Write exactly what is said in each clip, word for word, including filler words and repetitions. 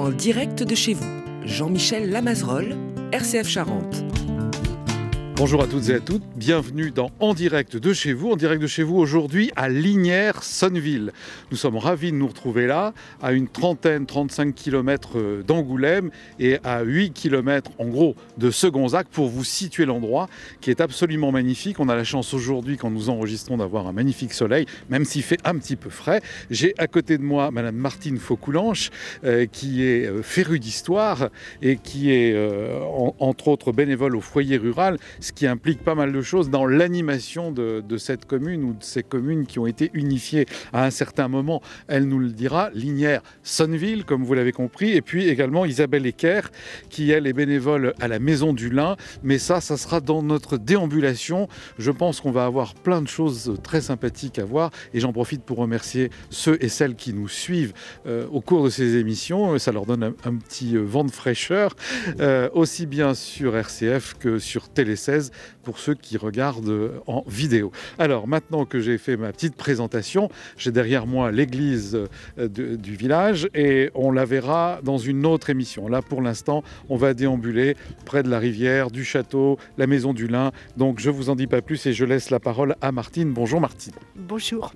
En direct de chez vous, Jean-Michel Lamazerolle, R C F Charente. Bonjour à toutes et à toutes, bienvenue dans En direct de chez vous. En direct de chez vous aujourd'hui à Lignières-Sonneville. Nous sommes ravis de nous retrouver là, à une trentaine, trente-cinq kilomètres d'Angoulême et à huit kilomètres en gros de Segonzac pour vous situer l'endroit qui est absolument magnifique. On a la chance aujourd'hui, quand nous enregistrons, d'avoir un magnifique soleil, même s'il fait un petit peu frais. J'ai à côté de moi Madame Martine Faucoulanche, euh, qui est euh, férue d'histoire et qui est euh, en, entre autres bénévole au foyer rural, ce qui implique pas mal de choses dans l'animation de, de cette commune ou de ces communes qui ont été unifiées à un certain moment. Elle nous le dira, Lignières-Sonneville, comme vous l'avez compris, et puis également Isabelle Ecker, qui elle est bénévole à la Maison du Lin. Mais ça, ça sera dans notre déambulation. Je pense qu'on va avoir plein de choses très sympathiques à voir et j'en profite pour remercier ceux et celles qui nous suivent euh, au cours de ces émissions. Ça leur donne un, un petit vent de fraîcheur, euh, aussi bien sur R C F que sur Télé seize pour ceux qui regardent en vidéo. Alors maintenant que j'ai fait ma petite présentation, j'ai derrière moi l'église de, du village et on la verra dans une autre émission. Là pour l'instant, on va déambuler près de la rivière, du château, la Maison du Lin. Donc je vous en dis pas plus et je laisse la parole à Martine. Bonjour Martine. Bonjour.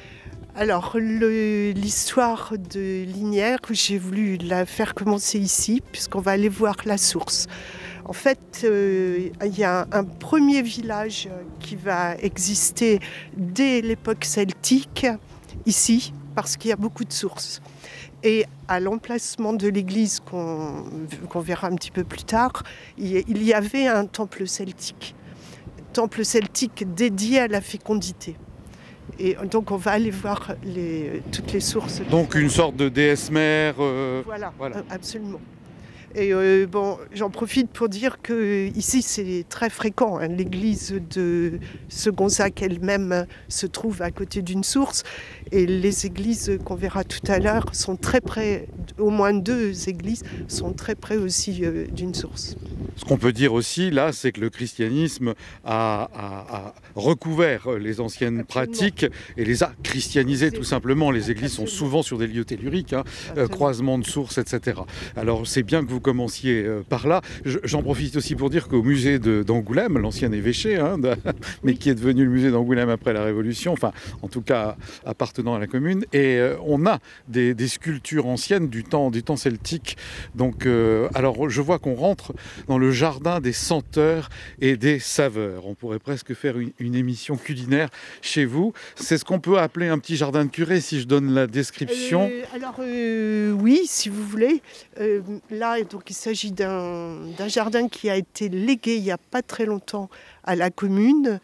Alors, le, l'histoire de Lignières, j'ai voulu la faire commencer ici, puisqu'on va aller voir la source. En fait, euh, il y a un, un premier village qui va exister dès l'époque celtique, ici, parce qu'il y a beaucoup de sources. Et à l'emplacement de l'église, qu'on, qu'on verra un petit peu plus tard, il y avait un temple celtique. Temple celtique dédié à la fécondité. Et donc on va aller voir les, toutes les sources. Donc une sorte de déesse mère. Euh, voilà, voilà, absolument. Et euh, bon, j'en profite pour dire que ici c'est très fréquent. Hein. L'église de Segonzac elle-même se trouve à côté d'une source, et les églises qu'on verra tout à l'heure sont très près. Au moins deux églises sont très près aussi euh, d'une source. Ce qu'on peut dire aussi là, c'est que le christianisme a, a, a recouvert les anciennes Absolument. pratiques et les a christianisées tout simplement. Les églises Absolument. sont souvent sur des lieux telluriques, hein, euh, croisements de sources, et cetera. Alors c'est bien que vous commenciez euh, par là. Je, j'en profite aussi pour dire qu'au musée de, d'Angoulême, l'ancien évêché, hein, de, mais qui est devenu le musée d'Angoulême après la Révolution, enfin en tout cas appartenant à la commune, et euh, on a des, des sculptures anciennes du temps, du temps celtique. Donc, euh, alors je vois qu'on rentre dans le jardin des senteurs et des saveurs. On pourrait presque faire une, une émission culinaire chez vous. C'est ce qu'on peut appeler un petit jardin de curé, si je donne la description. Euh, alors euh, oui, si vous voulez. Euh, là, donc, il s'agit d'un, d'un jardin qui a été légué il n'y a pas très longtemps à la commune.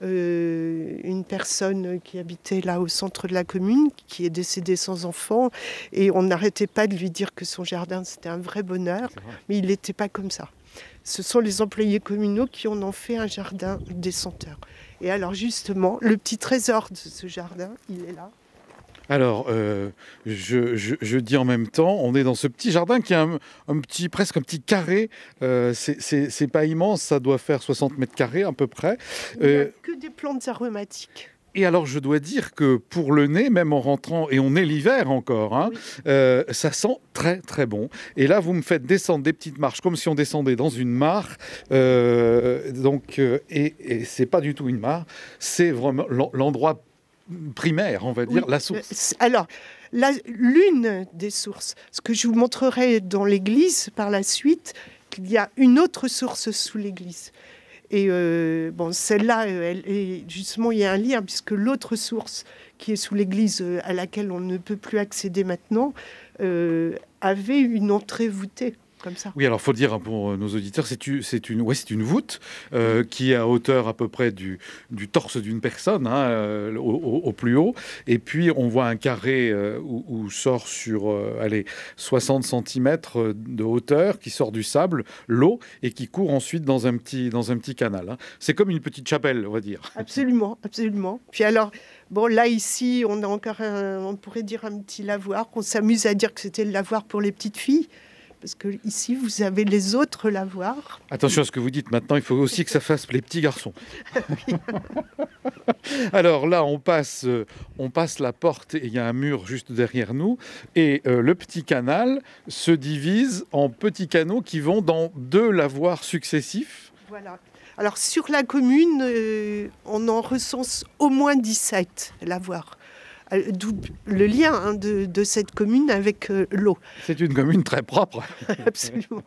Euh, une personne qui habitait là au centre de la commune, qui est décédée sans enfant, et on n'arrêtait pas de lui dire que son jardin c'était un vrai bonheur, mais il n'était pas comme ça. Ce sont les employés communaux qui en ont fait un jardin des senteurs. Et alors justement, le petit trésor de ce jardin, il est là. Alors, euh, je, je, je dis en même temps, on est dans ce petit jardin qui a un, un petit, presque un petit carré. Euh, c'est, c'est, c'est pas immense, ça doit faire soixante mètres carrés à peu près. Il n'y a que des plantes aromatiques. Et alors, je dois dire que pour le nez, même en rentrant, et on est l'hiver encore, hein, oui. euh, ça sent très très bon. Et là, vous me faites descendre des petites marches, comme si on descendait dans une mare. Euh, donc, euh, et, et c'est pas du tout une mare, c'est vraiment l'endroit primaire, on va dire, oui. la source. Alors, la, l'une des sources, ce que je vous montrerai dans l'église par la suite, qu'il y a une autre source sous l'église. Et euh, bon, celle-là, elle, elle, justement, il y a un lien, puisque l'autre source qui est sous l'église, à laquelle on ne peut plus accéder maintenant, euh, avait une entrée voûtée. Comme ça. Oui, alors il faut le dire pour nos auditeurs, c'est une, c'est une, ouais, c'est une voûte euh, qui est à hauteur à peu près du, du torse d'une personne, hein, euh, au, au, au plus haut. Et puis on voit un carré euh, où, où sort sur euh, allez, soixante centimètres de hauteur, qui sort du sable, l'eau, et qui court ensuite dans un petit, dans un petit canal. Hein. C'est comme une petite chapelle, on va dire. Absolument, absolument. Puis alors, bon, là ici, on a encore un, on pourrait dire un petit lavoir, qu'on s'amuse à dire que c'était le lavoir pour les petites filles. parce que ici vous avez les autres lavoirs. Attention à ce que vous dites maintenant, il faut aussi que ça fasse les petits garçons. Alors là, on passe, on passe la porte et il y a un mur juste derrière nous. Et euh, le petit canal se divise en petits canaux qui vont dans deux lavoirs successifs. Voilà. Alors sur la commune, euh, on en recense au moins dix-sept lavoirs. D'où le lien hein, de, de cette commune avec euh, l'eau. C'est une commune très propre. Absolument.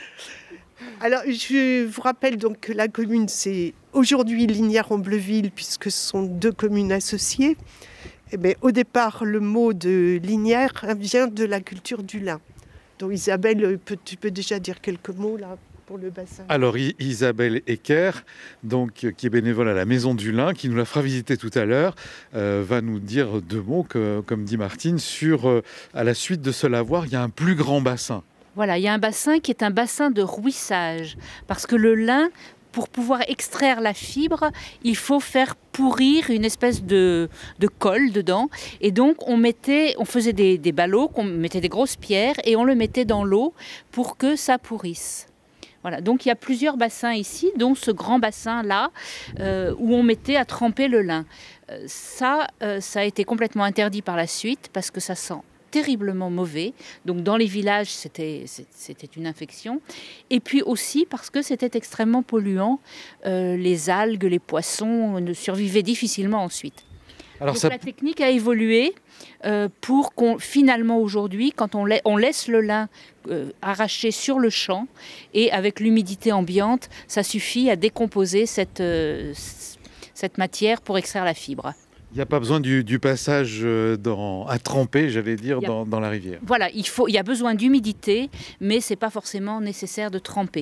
Alors, je vous rappelle donc que la commune, c'est aujourd'hui Linières-en-Bleuville, puisque ce sont deux communes associées. Et bien, au départ, le mot de Linières vient de la culture du lin. Donc, Isabelle, tu peux déjà dire quelques mots là pour le bassin? Alors, Isabelle Ecker, donc, qui est bénévole à la Maison du Lin, qui nous la fera visiter tout à l'heure, euh, va nous dire deux mots, que, comme dit Martine, sur, euh, à la suite de ce lavoir, il y a un plus grand bassin. Voilà, il y a un bassin qui est un bassin de rouissage, parce que le lin, pour pouvoir extraire la fibre, il faut faire pourrir une espèce de, de colle dedans. Et donc, on, mettait, on faisait des, des ballots, on mettait des grosses pierres et on le mettait dans l'eau pour que ça pourrisse. Voilà, donc il y a plusieurs bassins ici, dont ce grand bassin-là, euh, où on mettait à tremper le lin. Euh, ça, euh, ça a été complètement interdit par la suite, parce que ça sent terriblement mauvais. Donc dans les villages, c'était c'était une infection. Et puis aussi parce que c'était extrêmement polluant. Euh, les algues, les poissons ne survivaient difficilement ensuite. Alors donc ça... la technique a évolué euh, pour qu'on finalement aujourd'hui, quand on, la... on laisse le lin euh, arraché sur le champ et avec l'humidité ambiante, ça suffit à décomposer cette, euh, cette matière pour extraire la fibre. Il n'y a pas besoin du, du passage dans, à tremper, j'allais dire, a, dans, dans la rivière. Voilà, il, faut, il y a besoin d'humidité, mais ce n'est pas forcément nécessaire de tremper.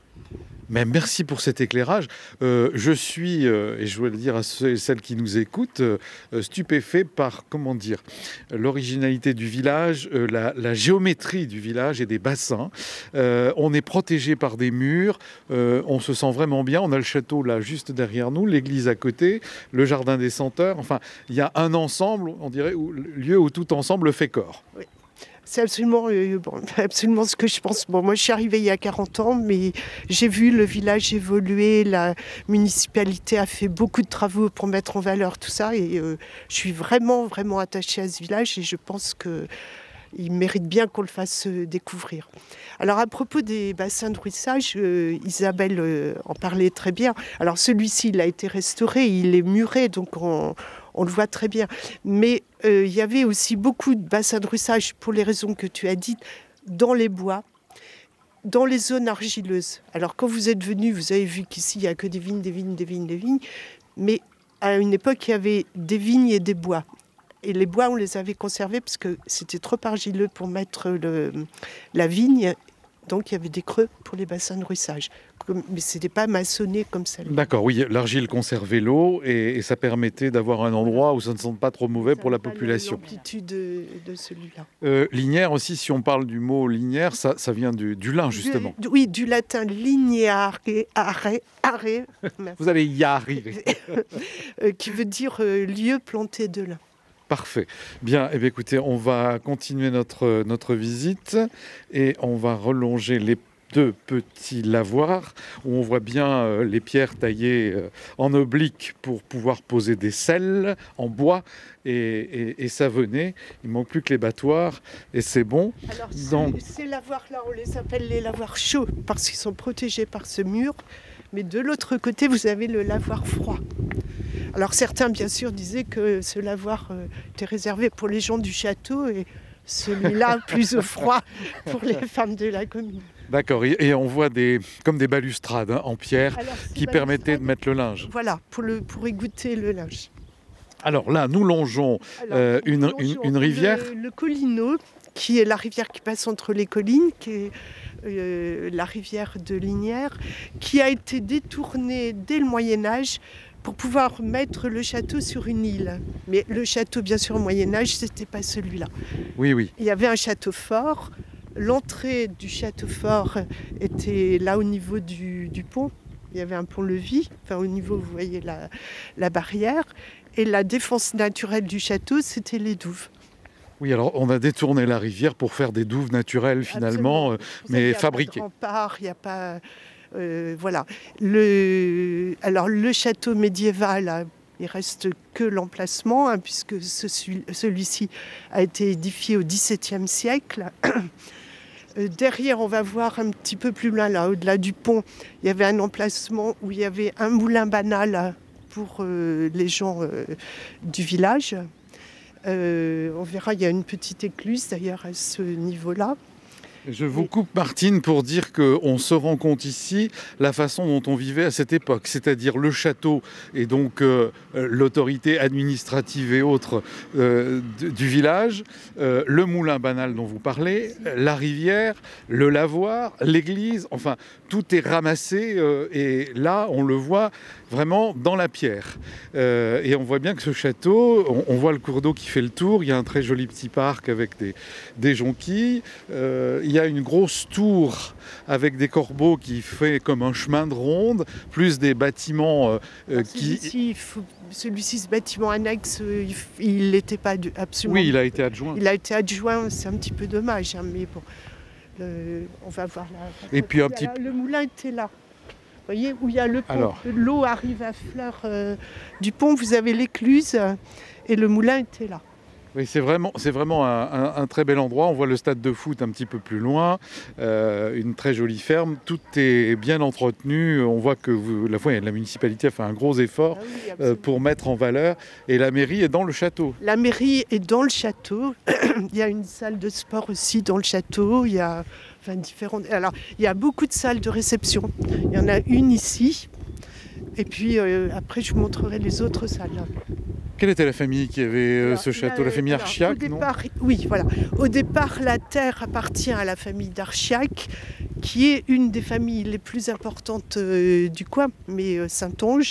Mais merci pour cet éclairage. Euh, je suis, euh, et je veux le dire à ceux et celles qui nous écoutent, euh, stupéfait par, comment dire, l'originalité du village, euh, la, la géométrie du village et des bassins. Euh, on est protégé par des murs, euh, on se sent vraiment bien. On a le château là juste derrière nous, l'église à côté, le jardin des senteurs. Enfin, il y a un ensemble, on dirait, où, lieu où tout ensemble fait corps. Oui. C'est absolument, euh, bon, absolument ce que je pense. Bon, moi, je suis arrivée il y a quarante ans, mais j'ai vu le village évoluer. La municipalité a fait beaucoup de travaux pour mettre en valeur tout ça. Et euh, je suis vraiment, vraiment attachée à ce village. Et je pense qu'il mérite bien qu'on le fasse découvrir. Alors, à propos des bassins de rouissage, euh, Isabelle euh, en parlait très bien. Alors, celui-ci, il a été restauré, il est muré, donc on... On le voit très bien. Mais euh, il y avait aussi beaucoup de bassins de rouissage, pour les raisons que tu as dites, dans les bois, dans les zones argileuses. Alors, quand vous êtes venu, vous avez vu qu'ici, il n'y a que des vignes, des vignes, des vignes, des vignes. Mais à une époque, il y avait des vignes et des bois. Et les bois, on les avait conservés parce que c'était trop argileux pour mettre le, la vigne. Donc, il y avait des creux pour les bassins de rouissage. Mais ce n'était pas maçonné comme ça. D'accord, oui, l'argile conservait l'eau et, et ça permettait d'avoir un endroit où ça ne sent pas trop mauvais ça pour la population. L'amplitude de, de celui-là. Euh, linière aussi, si on parle du mot linière, ça, ça vient du, du lin, justement. Du, oui, du latin lineare, arrêt, arrêt. Vous allez y arriver. Qui veut dire euh, lieu planté de lin. Parfait. Bien, eh bien, écoutez, on va continuer notre, notre visite et on va relonger les deux petits lavoirs où on voit bien euh, les pierres taillées euh, en oblique pour pouvoir poser des selles en bois et, et, et savonner. Il ne manque plus que les battoirs et c'est bon. Alors, Donc... ces lavoirs-là, on les appelle les lavoirs chauds parce qu'ils sont protégés par ce mur. Mais de l'autre côté, vous avez le lavoir froid. Alors certains, bien sûr, disaient que ce lavoir euh, était réservé pour les gens du château et celui-là plus au froid pour les femmes de la commune. D'accord, et on voit des, comme des balustrades hein, en pierre Alors, qui permettaient de mettre le linge. Voilà, pour, le, pour égoutter le linge. Alors là, nous longeons, Alors, euh, une, nous longeons une, une rivière. Le, le Collinot, qui est la rivière qui passe entre les collines, qui est euh, la rivière de Linières, qui a été détournée dès le Moyen-Âge pour pouvoir mettre le château sur une île. Mais le château, bien sûr, au Moyen-Âge, ce n'était pas celui-là. Oui, oui. Il y avait un château fort. L'entrée du château fort était là au niveau du, du pont. Il y avait un pont-levis, enfin au niveau, vous voyez, la, la barrière. Et la défense naturelle du château, c'était les douves. Oui, alors on a détourné la rivière pour faire des douves naturelles finalement, euh, mais fabriquées. Il n'y a pas... Euh, voilà. Le, alors le château médiéval, hein, il reste que l'emplacement, hein, puisque ce, celui-ci a été édifié au dix-septième siècle. euh, derrière, on va voir un petit peu plus loin, là, au-delà du pont, il y avait un emplacement où il y avait un moulin banal pour euh, les gens euh, du village. Euh, on verra, il y a une petite écluse d'ailleurs à ce niveau-là. Je vous coupe, Martine, pour dire qu'on se rend compte ici la façon dont on vivait à cette époque, c'est-à-dire le château et donc euh, l'autorité administrative et autres euh, du village, euh, le moulin banal dont vous parlez, la rivière, le lavoir, l'église, enfin tout est ramassé euh, et là on le voit vraiment dans la pierre. Euh, et on voit bien que ce château, on, on voit le cours d'eau qui fait le tour, il y a un très joli petit parc avec des, des jonquilles, euh, il y a une grosse tour avec des corbeaux qui fait comme un chemin de ronde, plus des bâtiments euh, euh, qui... Celui-ci, faut... celui-ci, ce bâtiment annexe, il n'était pas absolument... Oui, il a été adjoint. Il a été adjoint, c'est un petit peu dommage, hein, mais bon, le... on va voir là. Et puis un petit... Le moulin était là. Vous voyez, où il y a le pont, alors... l'eau arrive à fleur euh, du pont, vous avez l'écluse et le moulin était là. Oui, c'est vraiment, c'est vraiment un, un, un très bel endroit. On voit le stade de foot un petit peu plus loin, euh, une très jolie ferme. Tout est bien entretenu. On voit que vous, la, fois, la municipalité a fait un gros effort ah oui, euh, pour mettre en valeur. Et la mairie est dans le château. La mairie est dans le château. Il y a une salle de sport aussi dans le château. Il y a, enfin, différentes... Alors, il y a beaucoup de salles de réception. Il y en a une ici. Et puis euh, après, je vous montrerai les autres salles. Quelle était la famille qui avait euh, alors, ce château, la, la famille Archiac, non ? Oui, voilà. Au départ, la terre appartient à la famille d'Archiac, qui est une des familles les plus importantes euh, du coin, mais euh, Saintonge.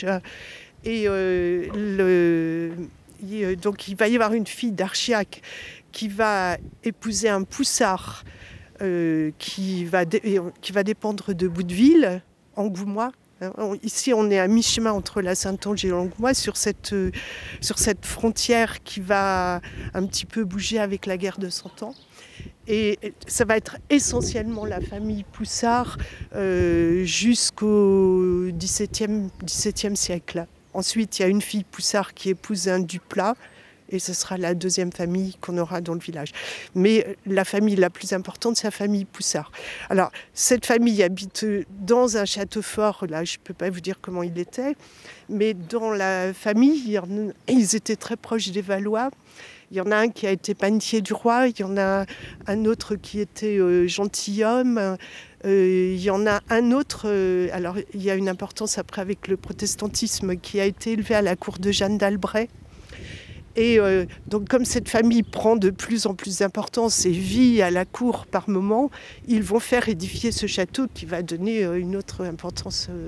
Et euh, le, il, donc, il va y avoir une fille d'Archiac qui va épouser un poussard euh, qui, va dé, qui va dépendre de Boudeville, Angoumois. Ici, on est à mi-chemin entre la Saintonge et l'Angoumois, sur cette, euh, sur cette frontière qui va un petit peu bouger avec la guerre de Cent Ans. Et ça va être essentiellement la famille Poussard euh, jusqu'au dix-septième siècle. Ensuite, il y a une fille Poussard qui épouse un Duplat. Et ce sera la deuxième famille qu'on aura dans le village. Mais la famille la plus importante, c'est la famille Poussard. Alors, cette famille habite dans un château fort. Là, je ne peux pas vous dire comment il était. Mais dans la famille, ils étaient très proches des Valois. Il y en a un qui a été panetier du roi. Il y en a un autre qui était euh, gentilhomme. Euh, il y en a un autre, euh, alors il y a une importance après avec le protestantisme, qui a été élevé à la cour de Jeanne d'Albret. Et euh, donc comme cette famille prend de plus en plus d'importance et vit à la cour par moment, ils vont faire édifier ce château qui va donner euh, une autre importance euh,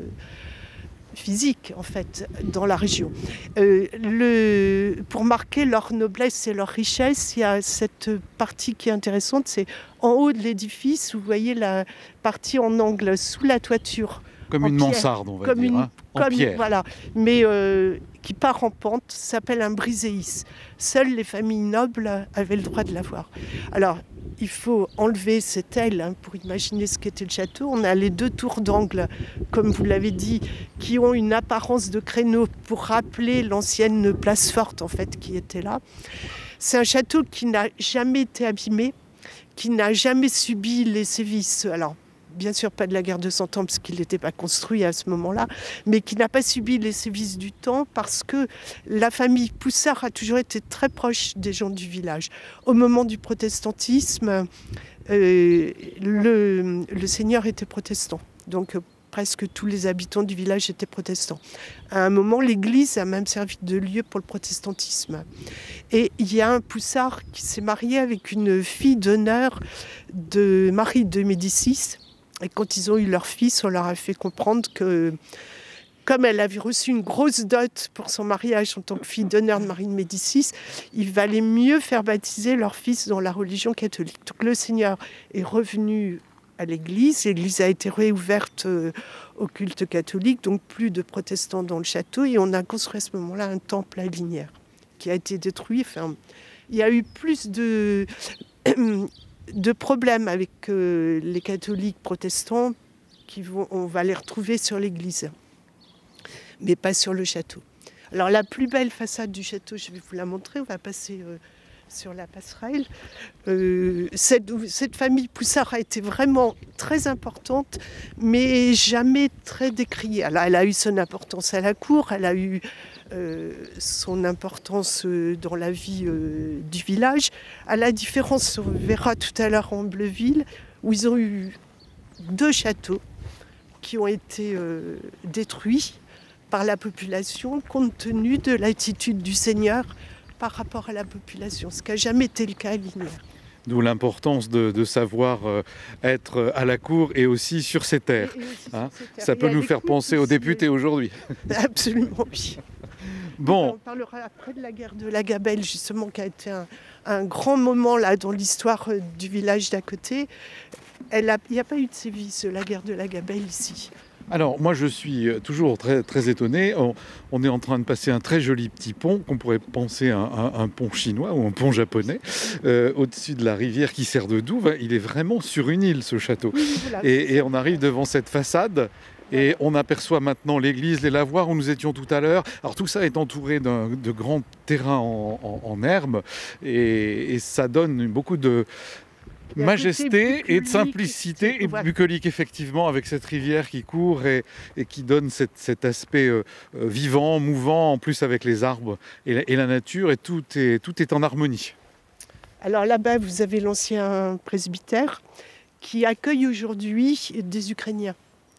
physique en fait dans la région. Euh, le, pour marquer leur noblesse et leur richesse, il y a cette partie qui est intéressante, c'est en haut de l'édifice, vous voyez la partie en angle sous la toiture. Comme une pierre, mansarde, on va comme dire, une, hein, en comme, pierre. Voilà, mais euh, qui part en pente, s'appelle un briséis. Seules les familles nobles avaient le droit de l'avoir. Alors, il faut enlever cette aile hein, pour imaginer ce qu'était le château. On a les deux tours d'angle, comme vous l'avez dit, qui ont une apparence de créneau pour rappeler l'ancienne place forte en fait qui était là. C'est un château qui n'a jamais été abîmé, qui n'a jamais subi les sévices. Alors, bien sûr pas de la guerre de Cent Ans parce qu'il n'était pas construit à ce moment-là, mais qui n'a pas subi les sévices du temps parce que la famille Poussard a toujours été très proche des gens du village. Au moment du protestantisme, euh, le, le seigneur était protestant, donc euh, presque tous les habitants du village étaient protestants. À un moment, l'église a même servi de lieu pour le protestantisme. Et il y a un Poussard qui s'est marié avec une fille d'honneur de Marie de Médicis. Et quand ils ont eu leur fils, on leur a fait comprendre que, comme elle avait reçu une grosse dot pour son mariage en tant que fille d'honneur de Marie de Médicis, il valait mieux faire baptiser leur fils dans la religion catholique. Donc le Seigneur est revenu à l'église, l'église a été réouverte au culte catholique, donc plus de protestants dans le château, et on a construit à ce moment-là un temple à Linière, qui a été détruit. Enfin, il y a eu plus de, de problèmes avec euh, les catholiques protestants, qui vont, on va les retrouver sur l'église, mais pas sur le château. Alors la plus belle façade du château, je vais vous la montrer, on va passer euh, sur la passerelle. Euh, cette, cette famille Poussard a été vraiment très importante, mais jamais très décriée. Alors, elle a eu son importance à la cour, elle a eu euh, son importance euh, dans la vie euh, du village. À la différence, on verra tout à l'heure en Ambleville, où ils ont eu deux châteaux qui ont été euh, détruits par la population, compte tenu de l'attitude du Seigneur par rapport à la population, ce qui n'a jamais été le cas à Lignières. D'où l'importance de, de savoir euh, être à la cour et aussi sur ses terres. Et, et aussi Hein, sur ces terres. ça Et peut à nous faire l'écoute penser aux aussi, députés aujourd'hui. Absolument, oui. Bon, On parlera après de la guerre de la Gabelle, justement, qui a été un, un grand moment là, dans l'histoire euh, du village d'à côté. Elle a, il n'y a pas eu de sévices, la guerre de la Gabelle, ici. alors moi je suis toujours très, très étonné. On, on est en train de passer un très joli petit pont qu'on pourrait penser un, un, un pont chinois ou un pont japonais euh, au-dessus de la rivière qui sert de douve. Il est vraiment sur une île, ce château. Oui, voilà, Et, et on arrive devant cette façade et on aperçoit maintenant l'église, les lavoirs où nous étions tout à l'heure. Alors tout ça est entouré d'un, de grands terrains en, en, en herbe et, et ça donne beaucoup de Il y a majesté côté et de simplicité et voilà. bucolique effectivement avec cette rivière qui court et, et qui donne cette, cet aspect euh, vivant, mouvant en plus avec les arbres et la, et la nature et tout est, tout est en harmonie. Alors là-bas, vous avez l'ancien presbytère qui accueille aujourd'hui des Ukrainiens.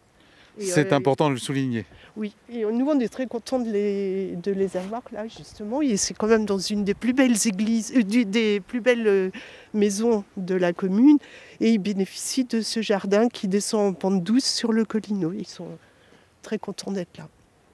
Et, C'est euh, important de le souligner. Oui, et nous on est très contents de les, de les avoir là justement. Et c'est quand même dans une des plus belles églises, euh, des plus belles euh, maisons de la commune. Et ils bénéficient de ce jardin qui descend en pente douce sur le Collinot. Ils sont très contents d'être là.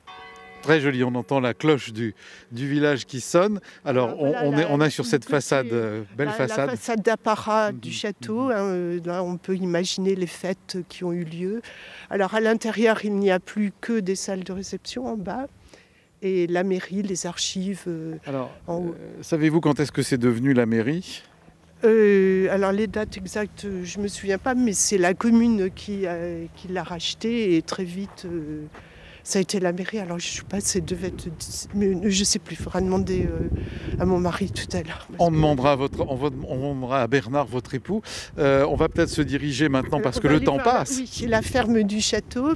Très joli, on entend la cloche du, du village qui sonne. Alors, Alors, voilà, on, on, la- est, on est sur cette côté- façade, euh, belle La- façade. La façade d'apparat Mhm. du château, hein, euh, là on peut imaginer les fêtes qui ont eu lieu. Alors à l'intérieur, il n'y a plus que des salles de réception en bas et la mairie, les archives euh, Alors, en haut. euh, savez-vous quand est-ce que c'est devenu la mairie ? Euh, alors les dates exactes, euh, je ne me souviens pas, mais c'est la commune qui, a- qui l'a racheté et très vite, euh, ça a été la mairie. Alors je ne sais pas, ça devait être, dix- mais je ne sais plus, il faudra demander euh, à mon mari tout à l'heure. parce On que- demandera, à votre, on va- on demandera à Bernard, votre époux. Euh, on va peut-être se diriger maintenant parce Euh, que on va le aller temps voir la- passe. Oui, la ferme du château.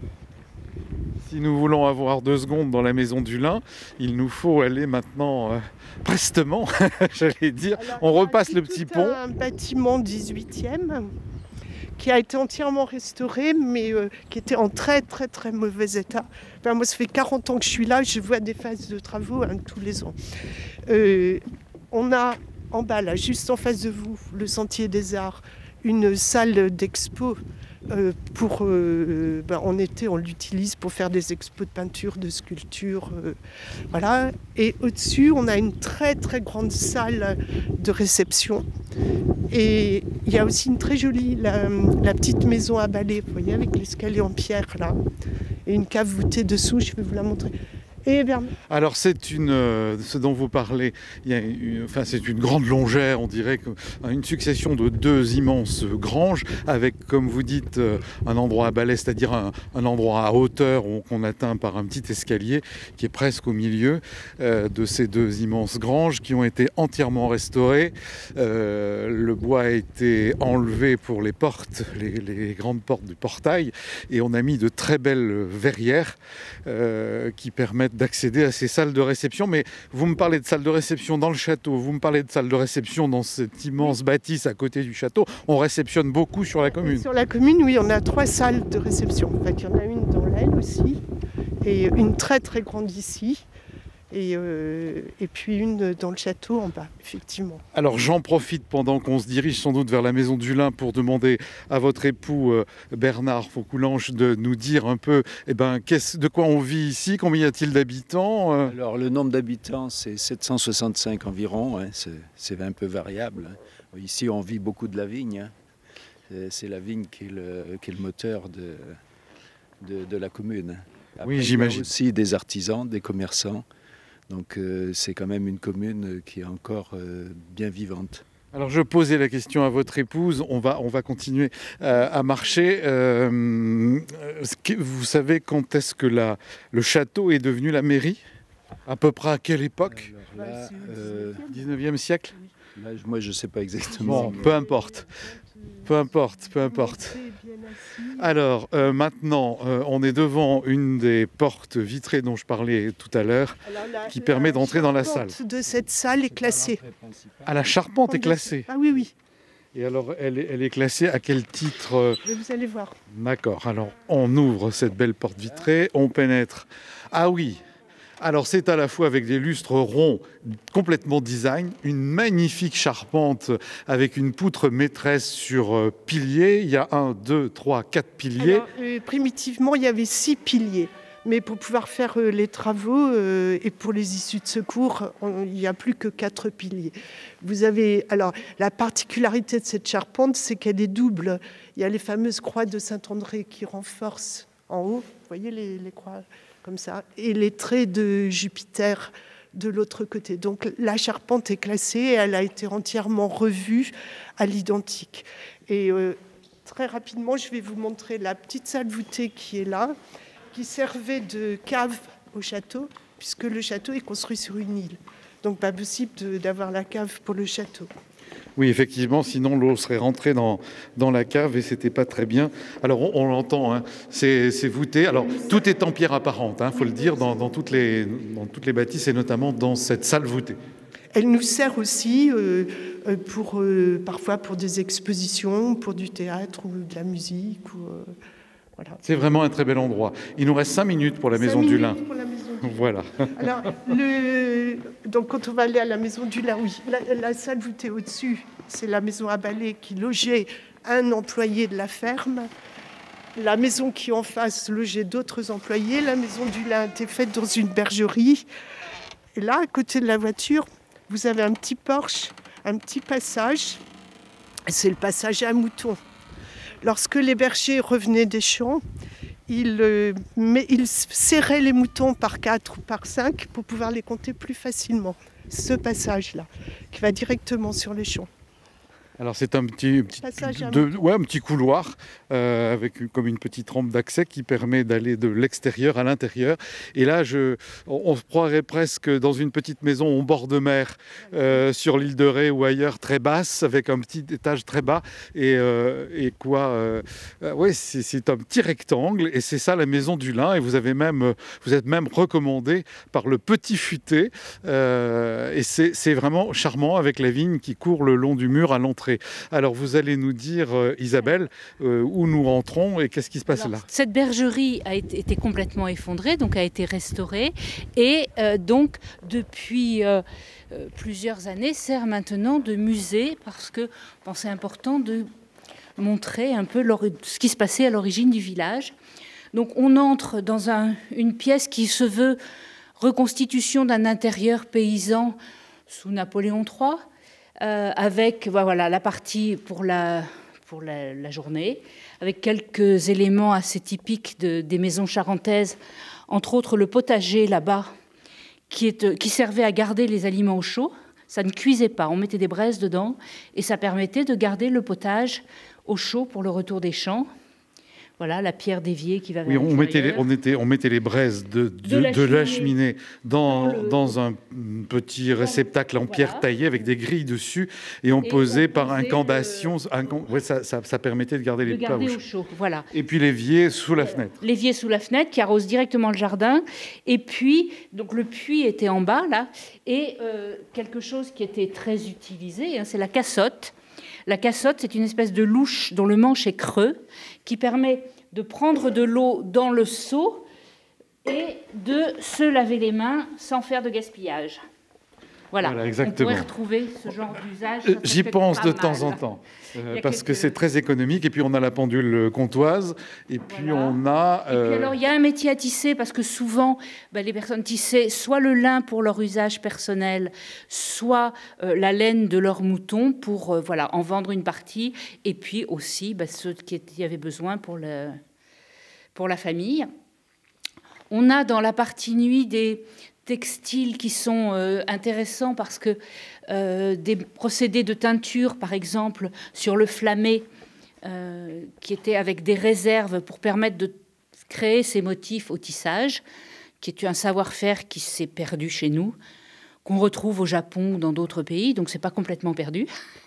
Si nous voulons avoir deux secondes dans la maison du Lin, il nous faut aller maintenant euh, prestement, j'allais dire. Alors, On il y a repasse aussi le petit tout pont. Un bâtiment dix-huitième qui a été entièrement restauré, mais euh, qui était en très très très mauvais état. Enfin, moi, ça fait quarante ans que je suis là, je vois des phases de travaux hein, tous les ans. Euh, on a en bas, là, juste en face de vous, le Sentier des Arts, une salle d'expo. Euh, pour, euh, ben, en été, on l'utilise pour faire des expos de peinture, de sculpture, euh, voilà. Et au-dessus, on a une très très grande salle de réception. Et il y a aussi une très jolie, la, la petite maison à balai, vous voyez, avec l'escalier en pierre là, et une cave voûtée dessous. Je vais vous la montrer. Et Bernard, Alors c'est une, euh, ce dont vous parlez, il y a une, enfin, c'est une grande longère, on dirait, que- une succession de deux immenses granges avec, comme vous dites, euh, un endroit à balai, c'est-à-dire un, un endroit à hauteur où- qu'on atteint par un petit escalier qui est presque au milieu euh, de ces deux immenses granges qui ont été entièrement restaurées. Euh, le bois a été enlevé pour les portes, les, les grandes portes du portail, et on a mis de très belles verrières euh, qui permettent d'accéder à ces salles de réception. Mais vous me parlez de salles de réception dans le château, vous me parlez de salles de réception dans cette immense bâtisse à côté du château. On réceptionne beaucoup sur la commune. sur la commune, oui, on a trois salles de réception. En fait, il y en a une dans l'aile aussi, et une très très grande ici, et, euh, et puis une dans le château en bas, effectivement. Alors j'en profite pendant qu'on se dirige sans doute vers la maison du Lin pour demander à votre époux euh, Bernard Faucoulange de nous dire un peu eh ben, qu'est-ce- de quoi on vit ici, combien y a-t-il d'habitants euh Alors, le nombre d'habitants, c'est sept cent soixante-cinq environ. Hein, c'est, c'est un peu variable. Hein. Ici, on vit beaucoup de la vigne. Hein. C'est, c'est la vigne qui est le, qui est le moteur de, de, de la commune. Après, Oui, il y a j'imagine. aussi des artisans, des commerçants, Donc euh, c'est quand même une commune qui est encore euh, bien vivante. Alors je posais la question à votre épouse, on va, on va continuer euh, à marcher. Euh, vous savez quand est-ce que la, le château est devenu la mairie? À peu près à quelle époque? Alors là, euh, dix-neuvième siècle? là, moi je ne sais pas exactement. Bon, peu importe. Peu importe, peu importe. Alors, euh, maintenant, euh, on est devant une des portes vitrées dont je parlais tout à l'heure, qui permet d'entrer dans la salle. La charpente de cette salle est classée. Ah, la charpente est classée. Ah oui, oui. Et alors, elle est, elle est classée à quel titre? euh, Vous allez voir. D'accord. Alors, on ouvre cette belle porte vitrée, on pénètre. Ah oui. Alors, c'est à la fois avec des lustres ronds complètement design, une magnifique charpente avec une poutre maîtresse sur euh, piliers. Il y a un, deux, trois, quatre piliers. Alors, euh, primitivement, il y avait six piliers. Mais pour pouvoir faire euh, les travaux euh, et pour les issues de secours, on- il n'y a plus que quatre piliers. Vous avez, alors, la particularité de cette charpente, c'est qu'elle est double. Il y a les fameuses croix de Saint-André qui renforcent en haut. Vous voyez les, les croix comme ça, et les traits de Jupiter de l'autre côté. Donc la charpente est classée et elle a été entièrement revue à l'identique. Et euh, très rapidement, je vais vous montrer la petite salle voûtée qui est là, qui servait de cave au château, puisque le château est construit sur une île. Donc pas possible de- d'avoir la cave pour le château. Oui, effectivement, sinon l'eau serait rentrée dans, dans la cave et c'était pas très bien. Alors on, on l'entend, hein, c'est c'est voûté. Alors tout est en pierre apparente, il faut le dire, dans, dans toutes les, dans toutes les bâtisses et notamment dans cette salle voûtée. Elle nous sert aussi euh, euh, pour, euh, parfois pour des expositions, pour du théâtre ou de la musique. Ou, euh, voilà. C'est vraiment un très bel endroit. Il nous reste cinq minutes pour la Cinq Maison du minutes Lin. pour la Maison du Lin. Voilà. Alors, le... donc quand on va aller à la Maison du Lin, oui, la, la salle voûtée au-dessus, c'est la maison à balai qui logeait un employé de la ferme. La maison qui en face logeait d'autres employés. La Maison du Lin était faite dans une bergerie. Et là, à côté de la voiture, vous avez un petit porche, un petit passage. C'est le passage à moutons. Lorsque les bergers revenaient des champs, ils, euh, mais ils serraient les moutons par quatre ou par cinq pour pouvoir les compter plus facilement. Ce passage-là, qui va directement sur les champs. Alors c'est un petit, petit, Passage à de- ouais, un petit couloir euh, avec une- comme une petite rampe d'accès qui permet d'aller de l'extérieur à l'intérieur. Et là, je, on, on se croirait presque dans une petite maison au bord de mer, euh, sur l'île de Ré ou ailleurs, très basse, avec un petit étage très bas. Et, euh, et quoi euh, euh, ouais, c'est c'est un petit rectangle et c'est ça la Maison du Lin. Et vous avez même, vous êtes même recommandé par le Petit Futé. Euh, et c'est c'est vraiment charmant avec la vigne qui court le long du mur à l'entrée. Alors vous allez nous dire, euh, Isabelle, euh, où nous rentrons et qu'est-ce qui se passe Alors, là? cette bergerie a été, été complètement effondrée, donc a été restaurée, et euh, donc depuis euh, euh, plusieurs années sert maintenant de musée parce que bon, c'est important de montrer un peu l'ori- ce qui se passait à l'origine du village. Donc on entre dans un- une pièce qui se veut reconstitution d'un intérieur paysan sous Napoléon trois. Euh, avec voilà, la partie pour la, pour la, la journée, avec quelques éléments assez typiques de, des maisons charentaises, entre autres le potager là-bas, qui, est, qui servait à garder les aliments au chaud. Ça ne cuisait pas, on mettait des braises dedans, et ça permettait de garder le potage au chaud pour le retour des champs. Voilà, la pierre d'évier qui va vers Oui, on mettait, les, l'intérieur. on, était, on mettait les braises de, de, De la de la cheminée cheminée dans, dans le- dans un petit réceptacle en Voilà. pierre taillée avec des grilles dessus et on Et posait on par posait incandation. le- incan- ouais, ça, ça, ça permettait de garder de les plats garder au au chaud. chaud. Voilà. Et puis l'évier sous la fenêtre. L'évier sous la fenêtre qui arrose directement le jardin. Et puis, donc le puits était en bas, là. Et euh, quelque chose qui était très utilisé, hein, c'est la cassotte. La cassotte, c'est une espèce de louche dont le manche est creux, qui permet de prendre de l'eau dans le seau et de se laver les mains sans faire de gaspillage. Voilà, Voilà, on exactement. pourrait retrouver ce genre d'usage. Euh, ça J'y fait pense pas de mal. temps en temps, euh, Il y a parce que quelques- c'est très économique. Et puis on a la pendule comtoise, et puis Voilà. on a... Et puis euh, alors, il y a un métier à tisser parce que souvent, ben, les personnes tissaient soit le lin pour leur usage personnel, soit euh, la laine de leurs moutons pour euh, voilà, en vendre une partie, et puis aussi ben, ceux qui étaient- y avaient besoin pour, le, pour la famille. On a dans la partie nuit des textiles qui sont euh, intéressants parce que euh, des procédés de teinture, par exemple, sur le flammé, euh, qui étaient avec des réserves pour permettre de créer ces motifs au tissage, qui est un savoir-faire qui s'est perdu chez nous, qu'on retrouve au Japon ou dans d'autres pays, donc c'est pas complètement perdu.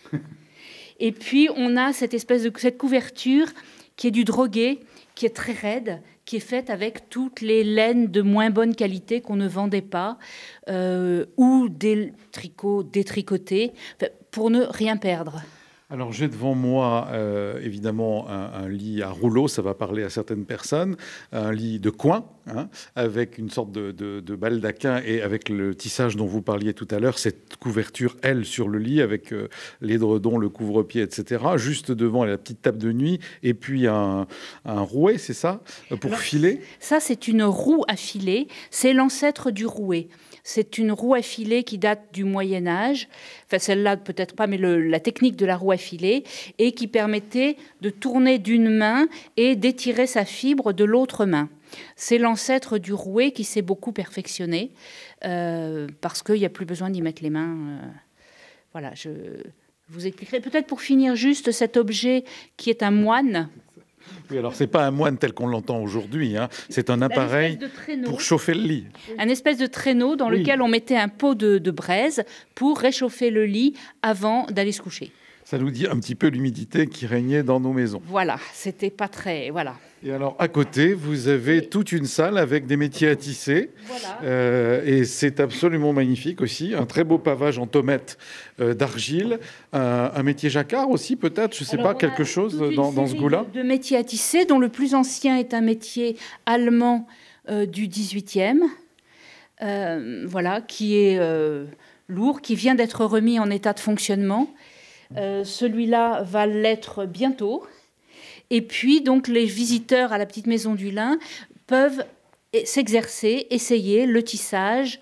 Et puis on a cette espèce de cette couverture qui est du drogué, qui est très raide, qui est faite avec toutes les laines de moins bonne qualité qu'on ne vendait pas, euh, ou des tricots détricotés, pour ne rien perdre. Alors j'ai devant moi euh, évidemment un, un lit à rouleau, ça va parler à certaines personnes, un lit de coin, hein, avec une sorte de, de, de baldaquin et avec le tissage dont vous parliez tout à l'heure, cette couverture, elle, sur le lit, avec euh, l'édredon, le couvre-pied, et cetera. Juste devant la petite table de nuit, et puis un, un rouet, c'est ça, pour Alors, filer? Ça, c'est une roue à filer, c'est l'ancêtre du rouet. C'est une roue à filet qui date du Moyen-Âge, enfin celle-là peut-être pas, mais le, la technique de la roue à filet, et qui permettait de tourner d'une main et d'étirer sa fibre de l'autre main. C'est l'ancêtre du rouet qui s'est beaucoup perfectionné, euh, parce qu'il n'y a plus besoin d'y mettre les mains. Euh, voilà, je vous expliquerai. Peut-être pour finir juste cet objet qui est un moine. Oui, alors c'est pas un moine tel qu'on l'entend aujourd'hui, hein. C'est un appareil pour chauffer le lit. Un espèce de traîneau dans oui. lequel on mettait un pot de, de braise pour réchauffer le lit avant d'aller se coucher. Ça nous dit un petit peu l'humidité qui régnait dans nos maisons. Voilà, c'était pas très... Voilà. Et alors, à côté, vous avez et... toute une salle avec des métiers à tisser. Voilà. Euh, et c'est absolument magnifique aussi. Un très beau pavage en tomette euh, d'argile. Un, un métier jacquard aussi, peut-être, je ne sais alors, pas, quelque chose dans, dans ce goût-là. De métiers à tisser, dont le plus ancien est un métier allemand euh, du dix-huitième. Euh, voilà, qui est euh, lourd, qui vient d'être remis en état de fonctionnement. Euh, celui-là va l'être bientôt. Et puis, donc, les visiteurs à la petite maison du lin peuvent s'exercer, essayer le tissage,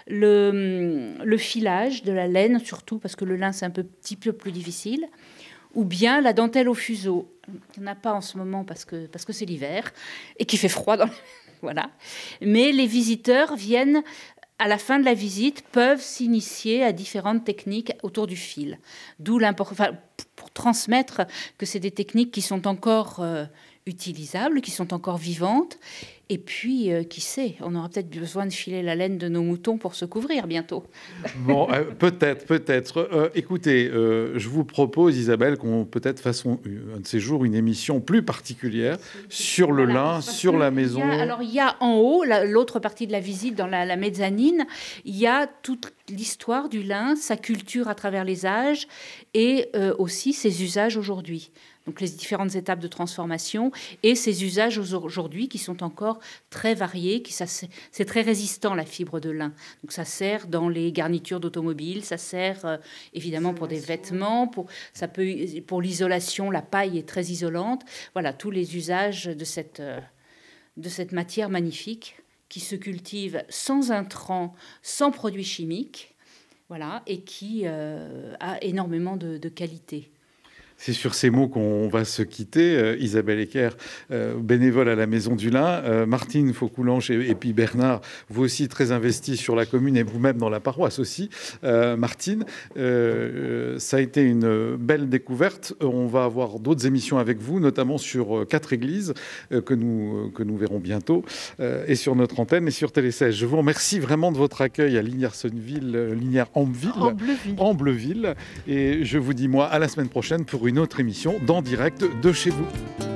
le, le filage de la laine, surtout parce que le lin, c'est un peu, petit peu plus difficile, ou bien la dentelle au fuseau. Il n'y en a pas en ce moment parce que, parce que c'est l'hiver et qu'il fait froid. Dans... voilà. Mais les visiteurs viennent... à la fin de la visite, peuvent s'initier à différentes techniques autour du fil. D'où l'importance, enfin, pour transmettre que c'est des techniques qui sont encore euh, utilisables, qui sont encore vivantes. Et puis, euh, qui sait, on aura peut-être besoin de filer la laine de nos moutons pour se couvrir bientôt. Bon, euh, peut-être, peut-être. Euh, écoutez, euh, je vous propose, Isabelle, qu'on peut-être fasse un de ces jours une émission plus particulière sur le voilà, lin, sur la maison. Il y a, alors, il y a en haut, la, l'autre partie de la visite, dans la, la mezzanine, il y a toute l'histoire du lin, sa culture à travers les âges et euh, aussi ses usages aujourd'hui. Donc les différentes étapes de transformation et ces usages aujourd'hui qui sont encore très variés, qui ça, c'est très résistant la fibre de lin. Donc ça sert dans les garnitures d'automobile, ça sert euh, évidemment pour des vêtements, pour, ça peut, pour l'isolation, la paille est très isolante. Voilà, tous les usages de cette, euh, de cette matière magnifique qui se cultive sans intrants, sans produits chimiques, voilà, et qui euh, a énormément de, de qualité. C'est sur ces mots qu'on va se quitter. Euh, Isabelle Ecker, euh, bénévole à la Maison du Lin. Euh, Martine Faucoulange et, et puis Bernard, vous aussi très investis sur la commune et vous-même dans la paroisse aussi. Euh, Martine, euh, ça a été une belle découverte. On va avoir d'autres émissions avec vous, notamment sur quatre églises euh, que, nous, que nous verrons bientôt euh, et sur notre antenne et sur Télé seize. Je vous remercie vraiment de votre accueil à Lignières-Sonneville, Lignières-Ambleville, Ambleville. Ambleville. Et je vous dis, moi, à la semaine prochaine pour une une autre émission d'En Direct de chez vous.